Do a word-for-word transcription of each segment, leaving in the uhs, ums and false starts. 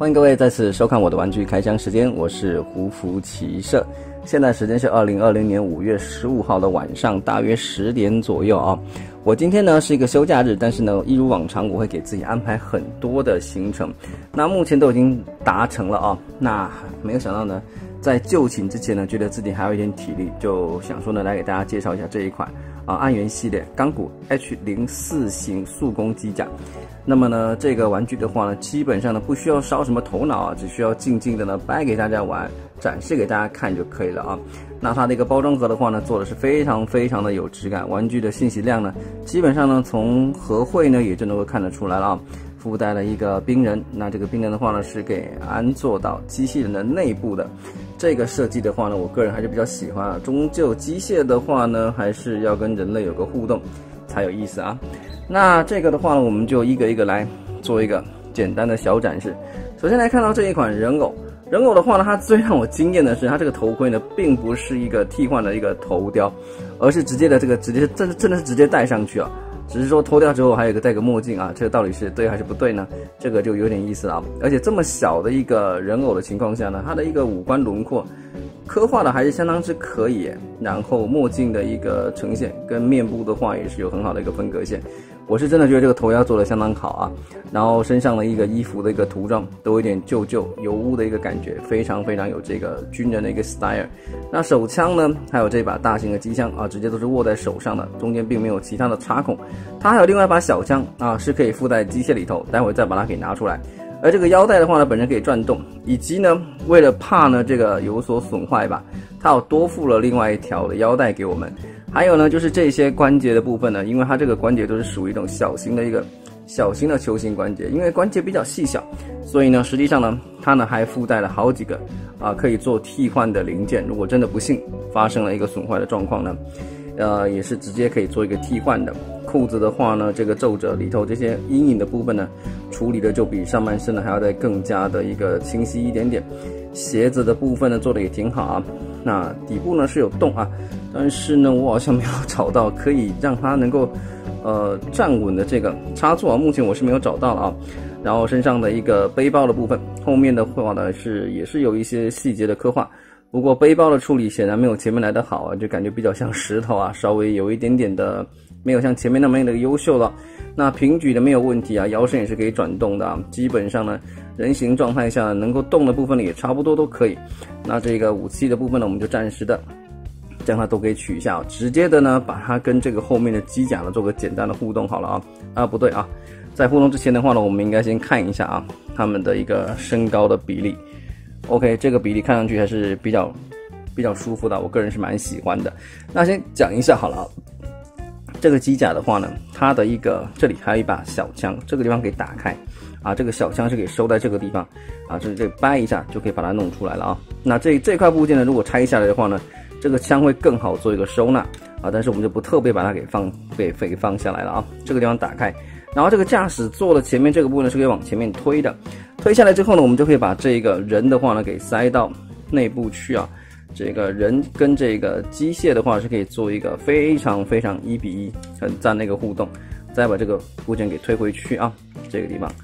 欢迎各位再次收看我的玩具开箱时间，我是胡福骑社。现在时间是二零二零年五月十五号的晚上，大约十点左右啊。我今天呢是一个休假日，但是呢，一如往常，我会给自己安排很多的行程。那目前都已经达成了啊。那没有想到呢，在就寝之前呢，觉得自己还有一点体力，就想说呢，来给大家介绍一下这一款啊安源系列钢骨 H 零四 型速攻机甲。那么呢，这个玩具的话呢，基本上呢不需要烧什么头脑啊，只需要静静的呢掰给大家玩，展示给大家看就可以了啊。那它的一个包装盒的话呢，做的是非常非常的有质感，玩具的信息量呢，基本上呢从盒绘呢也就能够看得出来了啊。附带了一个冰人，那这个冰人的话呢是给安坐到机器人的内部的。这个设计的话呢，我个人还是比较喜欢啊。终究机械的话呢，还是要跟人类有个互动才有意思啊。那这个的话呢，我们就一个一个来做一个简单的小展示。首先来看到这一款人偶，人偶的话呢，它最让我惊艳的是，它这个头盔呢，并不是一个替换的一个头雕，而是直接的这个直接真真的是直接戴上去啊。只是说脱掉之后还有一个戴个墨镜啊，这个到底是对还是不对呢？这个就有点意思了啊。而且这么小的一个人偶的情况下呢，它的一个五官轮廓刻画的还是相当之可以，然后墨镜的一个呈现跟面部的话也是有很好的一个分隔线。我是真的觉得这个头腰做的相当好啊，然后身上的一个衣服的一个涂装都有点旧旧油污的一个感觉，非常非常有这个军人的一个 style。那手枪呢，还有这把大型的机枪啊，直接都是握在手上的，中间并没有其他的插孔。它还有另外一把小枪啊，是可以附在机械里头，待会再把它给拿出来。而这个腰带的话呢，本身可以转动，以及呢，为了怕呢这个有所损坏吧，它有多附了另外一条的腰带给我们。还有呢，就是这些关节的部分呢，因为它这个关节都是属于一种小型的一个小型的球形关节，因为关节比较细小，所以呢，实际上呢，它呢还附带了好几个啊可以做替换的零件。如果真的不幸发生了一个损坏的状况呢，呃，也是直接可以做一个替换的。裤子的话呢，这个皱褶里头这些阴影的部分呢，处理的就比上半身呢还要再更加的一个清晰一点点。鞋子的部分呢做的也挺好啊，那底部呢是有洞啊，但是呢我好像没有找到可以让它能够呃站稳的这个插座啊，目前我是没有找到了啊。然后身上的一个背包的部分，后面的话呢是也是有一些细节的刻画。不过背包的处理显然没有前面来的好啊，就感觉比较像石头啊，稍微有一点点的没有像前面那么的优秀了。那平举的没有问题啊，腰身也是可以转动的啊，基本上呢人形状态下能够动的部分呢也差不多都可以。那这个武器的部分呢，我们就暂时的将它都给取下啊，直接的呢把它跟这个后面的机甲呢做个简单的互动好了啊。啊不对啊，在互动之前的话呢，我们应该先看一下啊它们的一个身高的比例。OK， 这个比例看上去还是比较比较舒服的，我个人是蛮喜欢的。那先讲一下好了啊，这个机甲的话呢，它的一个这里还有一把小枪，这个地方可以打开啊，这个小枪是可以收在这个地方啊，这这掰一下就可以把它弄出来了啊。那这这块部件呢，如果拆下来的话呢，这个枪会更好做一个收纳啊，但是我们就不特别把它给放给给放下来了啊。这个地方打开，然后这个驾驶座的前面这个部分呢是可以往前面推的，推下来之后呢，我们就可以把这个人的话呢给塞到内部去啊。这个人跟这个机械的话是可以做一个非常非常一比一很赞的一个互动。再把这个部件给推回去啊，这个地方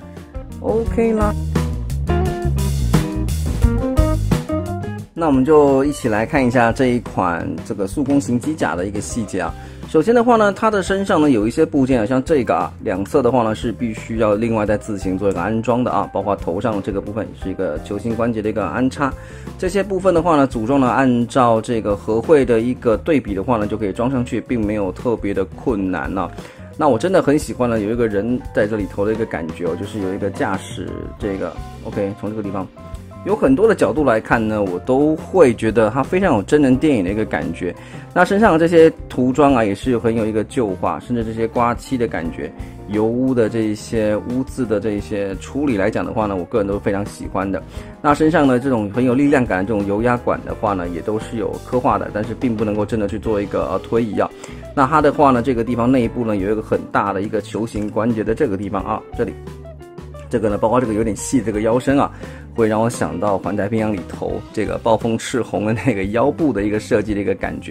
OK 啦。那我们就一起来看一下这一款这个速攻型机甲的一个细节啊。首先的话呢，它的身上呢有一些部件啊，像这个啊，两侧的话呢是必须要另外再自行做一个安装的啊，包括头上这个部分是一个球形关节的一个安插，这些部分的话呢，组装呢按照这个和绘的一个对比的话呢，就可以装上去，并没有特别的困难啊。那我真的很喜欢呢，有一个人在这里头的一个感觉哦，就是有一个驾驶这个 OK， 从这个地方。有很多的角度来看呢，我都会觉得它非常有真人电影的一个感觉。那身上的这些涂装啊，也是很有一个旧化，甚至这些刮漆的感觉，油污的这一些污渍的这一些处理来讲的话呢，我个人都是非常喜欢的。那身上的这种很有力量感的这种油压管的话呢，也都是有刻画的，但是并不能够真的去做一个呃推移啊。那它的话呢，这个地方内部呢有一个很大的一个球形关节的这个地方啊，这里。这个呢，包括这个有点细这个腰身啊，会让我想到《环太平洋》里头这个暴风赤红的那个腰部的一个设计的一个感觉。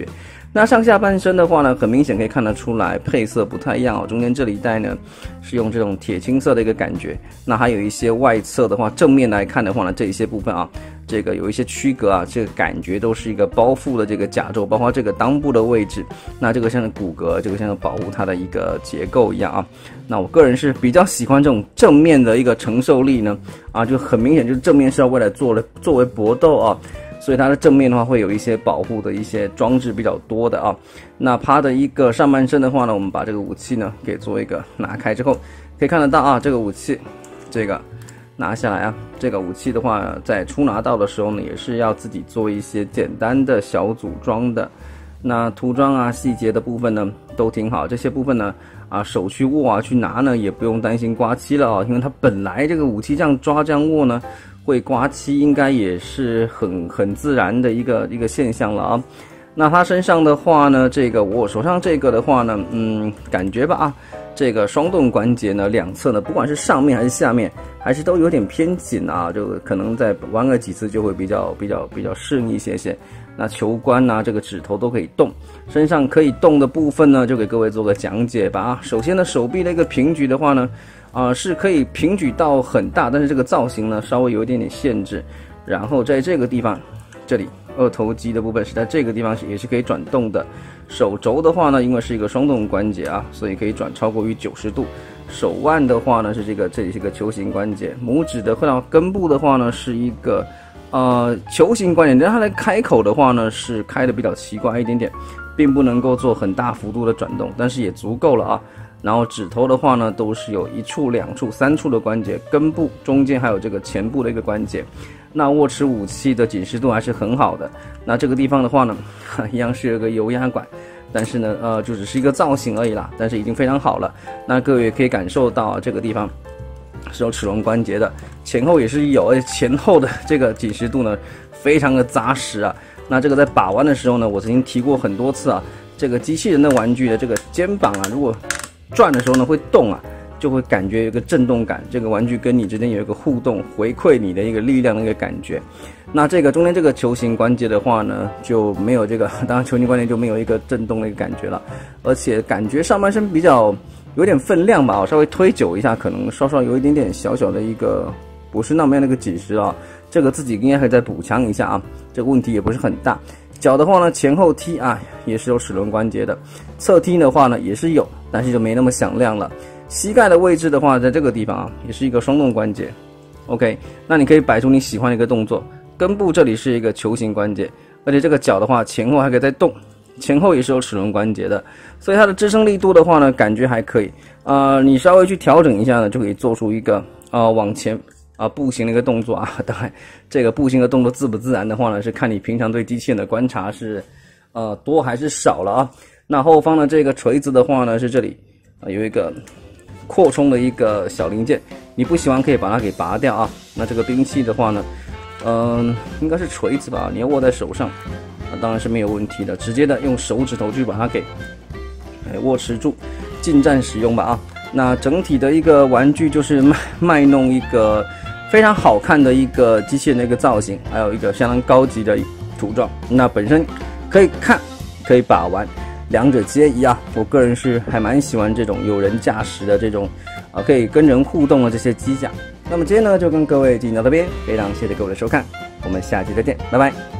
那上下半身的话呢，很明显可以看得出来配色不太一样哦。中间这里一带呢是用这种铁青色的一个感觉，那还有一些外侧的话，正面来看的话呢，这一些部分啊，这个有一些区隔啊，这个感觉都是一个包覆的这个甲胄，包括这个裆部的位置，那这个像是骨骼，这个像是保护它的一个结构一样啊。那我个人是比较喜欢这种正面的一个承受力呢，啊，就很明显就是正面是要为了做了作为搏斗啊。所以它的正面的话会有一些保护的一些装置比较多的啊。那它的一个上半身的话呢，我们把这个武器呢给做一个拿开之后，可以看得到啊，这个武器这个拿下来啊，这个武器的话在初拿到的时候呢，也是要自己做一些简单的小组装的。那涂装啊细节的部分呢都挺好，这些部分呢啊手去握啊去拿呢也不用担心刮漆了啊，因为它本来这个武器这样抓这样握呢。会刮漆应该也是很很自然的一个一个现象了啊。那它身上的话呢，这个我手上这个的话呢，嗯，感觉吧啊，这个双动关节呢两侧呢，不管是上面还是下面，还是都有点偏紧啊，就可能再弯个几次就会比较比较比较适应一些些。那球关啊，这个指头都可以动，身上可以动的部分呢，就给各位做个讲解吧啊。首先呢，手臂的一个平举的话呢。啊、呃，是可以平举到很大，但是这个造型呢稍微有一点点限制。然后在这个地方，这里二头肌的部分是在这个地方也是可以转动的。手肘的话呢，因为是一个双动关节啊，所以可以转超过于九十度。手腕的话呢是这个这里是个球形关节，拇指的到根部的话呢是一个呃球形关节，但它的开口的话呢是开的比较奇怪一点点，并不能够做很大幅度的转动，但是也足够了啊。然后指头的话呢，都是有一处、两处、三处的关节，根部、中间还有这个前部的一个关节。那握持武器的紧实度还是很好的。那这个地方的话呢，一样是有个油压管，但是呢，呃，就只是一个造型而已啦，但是已经非常好了。那各位也可以感受到、啊、这个地方是有齿轮关节的，前后也是有，而且前后的这个紧实度呢，非常的扎实啊。那这个在把玩的时候呢，我曾经提过很多次啊，这个机器人的玩具的这个肩膀啊，如果转的时候呢会动啊，就会感觉有一个震动感，这个玩具跟你之间有一个互动，回馈你的一个力量的一个感觉。那这个中间这个球形关节的话呢，就没有这个，当然球形关节就没有一个震动的一个感觉了，而且感觉上半身比较有点分量吧，我稍微推久一下，可能稍稍有一点点小小的一个不是那么样的一个紧实啊，这个自己应该可以再补强一下啊，这个问题也不是很大。脚的话呢，前后踢啊也是有齿轮关节的，侧踢的话呢也是有，但是就没那么响亮了。膝盖的位置的话，在这个地方啊，也是一个双动关节。OK， 那你可以摆出你喜欢的一个动作。根部这里是一个球形关节，而且这个脚的话，前后还可以再动，前后也是有齿轮关节的，所以它的支撑力度的话呢，感觉还可以。呃，你稍微去调整一下呢，就可以做出一个呃往前。啊，步行的一个动作啊，当然，这个步行的动作自不自然的话呢，是看你平常对机器人的观察是，呃，多还是少了啊。那后方的这个锤子的话呢，是这里啊有一个扩充的一个小零件，你不喜欢可以把它给拔掉啊。那这个兵器的话呢，嗯、呃，应该是锤子吧，你要握在手上，啊，当然是没有问题的，直接的用手指头去把它给，哎，握持住，近战使用吧啊。那整体的一个玩具就是卖卖弄一个非常好看的一个机器人的一个造型，还有一个相当高级的涂装。那本身可以看，可以把玩，两者皆宜啊。我个人是还蛮喜欢这种有人驾驶的这种，啊，可以跟人互动的这些机甲。那么今天呢，就跟各位进行到这边，非常谢谢各位的收看，我们下期再见，拜拜。